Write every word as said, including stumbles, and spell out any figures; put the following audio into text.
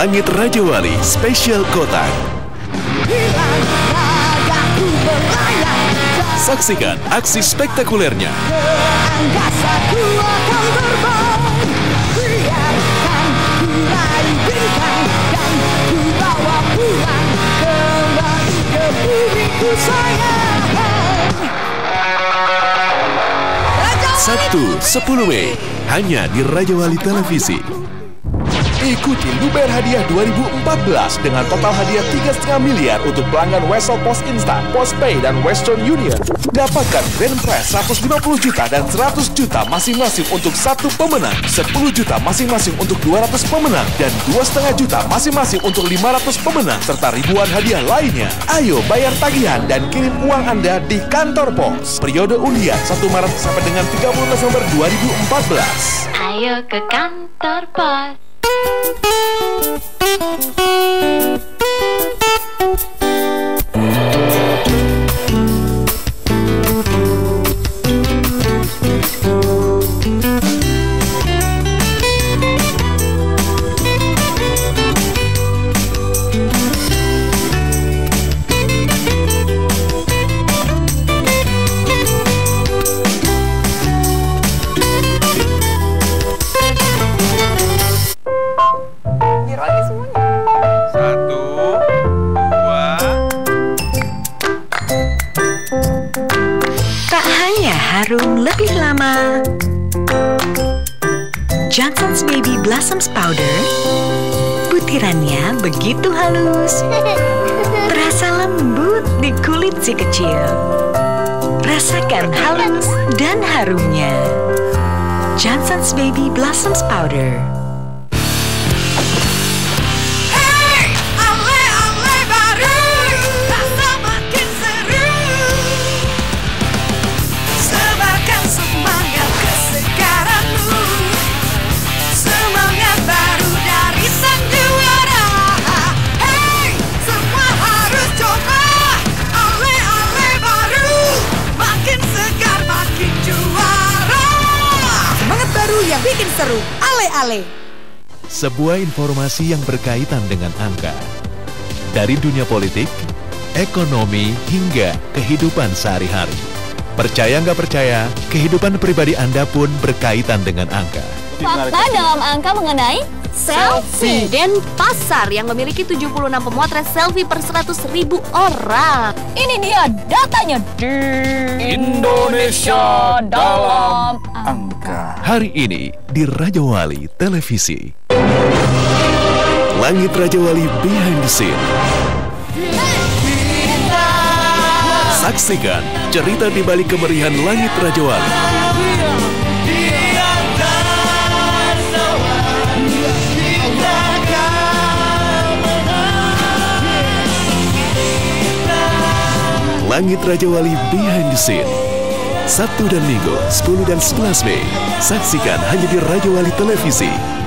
Langit Raja Wali Spesial Kotak. Saksikan aksi spektakulernya. Sabtu sepuluh Mei hanya di Raja Wali Televisi. Ikuti Luber Hadiah dua ribu empat belas dengan total hadiah tiga koma lima miliar untuk pelanggan Wesel Pos Instan, Postpay, dan Western Union. Dapatkan grand prize seratus lima puluh juta dan seratus juta masing-masing untuk satu pemenang, sepuluh juta masing-masing untuk dua ratus pemenang, dan dua koma lima juta masing-masing untuk lima ratus pemenang, serta ribuan hadiah lainnya. Ayo bayar tagihan dan kirim uang Anda di kantor pos. Periode undian satu Maret sampai dengan tiga puluh Desember dua ribu empat belas. Ayo ke kantor pos. Harum lebih lama. Johnson's Baby Blossoms Powder. Butirannya begitu halus, terasa lembut di kulit si kecil. Rasakan halus dan harumnya. Johnson's Baby Blossoms Powder. Yang bikin seru, ale-ale. Sebuah informasi yang berkaitan dengan angka. Dari dunia politik, ekonomi, hingga kehidupan sehari-hari. Percaya nggak percaya, kehidupan pribadi Anda pun berkaitan dengan angka. Fakta dalam angka mengenai selfie. Denpasar yang memiliki tujuh puluh enam pemotret selfie per seratus ribu orang. Ini dia datanya di Indonesia dalam angka. Hari ini di Raja Wali Televisi. Langit Raja Wali Behind the Scene. Saksikan cerita di balik kemerihan Langit Raja Wali. Langit Raja Wali Behind the Scene. Sabtu dan Minggu sepuluh dan sebelas Mei. Saksikan hanya di Raja Wali Televisi.